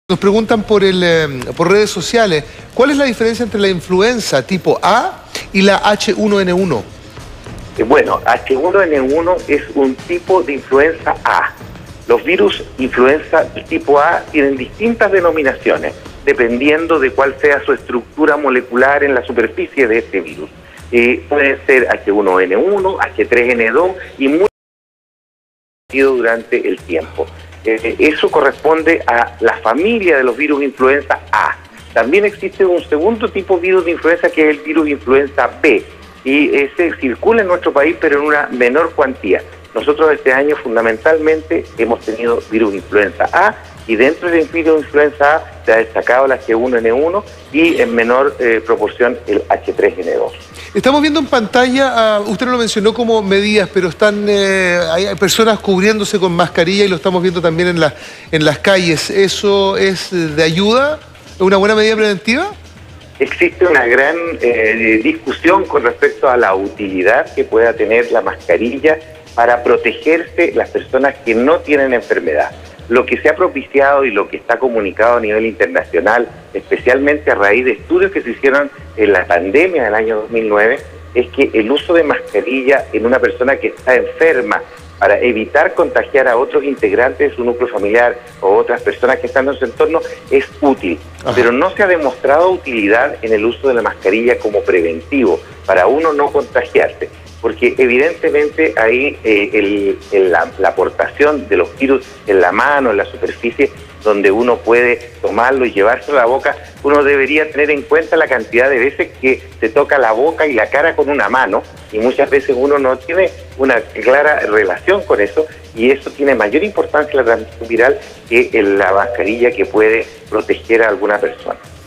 Nos preguntan por redes sociales, ¿cuál es la diferencia entre la influenza tipo A y la H1N1? Bueno, H1N1 es un tipo de influenza A. Los virus influenza tipo A tienen distintas denominaciones, dependiendo de cuál sea su estructura molecular en la superficie de este virus. Pueden ser H1N1, H3N2 y muy durante el tiempo. Eso corresponde a la familia de los virus influenza A. También existe un segundo tipo de virus de influenza que es el virus influenza B, y ese circula en nuestro país pero en una menor cuantía. Nosotros este año fundamentalmente hemos tenido virus influenza A, y dentro del virus influenza A se ha destacado el H1N1 y en menor proporción el H3N2. Estamos viendo en pantalla, usted no lo mencionó como medidas, pero hay personas cubriéndose con mascarilla y lo estamos viendo también en las calles. ¿Eso es de ayuda? ¿Es una buena medida preventiva? Existe una gran discusión con respecto a la utilidad que pueda tener la mascarilla para protegerse las personas que no tienen enfermedad. Lo que se ha propiciado y lo que está comunicado a nivel internacional, especialmente a raíz de estudios que se hicieron en la pandemia del año 2009, es que el uso de mascarilla en una persona que está enferma para evitar contagiar a otros integrantes de su núcleo familiar o otras personas que están en su entorno es útil. Ajá. Pero no se ha demostrado utilidad en el uso de la mascarilla como preventivo para uno no contagiarse, porque evidentemente ahí la aportación de los virus en la mano, en la superficie donde uno puede tomarlo y llevárselo a la boca, uno debería tener en cuenta la cantidad de veces que se toca la boca y la cara con una mano, y muchas veces uno no tiene una clara relación con eso, y eso tiene mayor importancia en la transmisión viral que en la mascarilla que puede proteger a alguna persona.